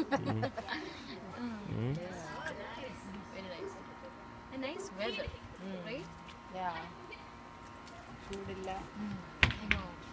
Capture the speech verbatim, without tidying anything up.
Mm. Mm. Very nice. A nice weather, right? Yeah. ചൂടില്ല. I know.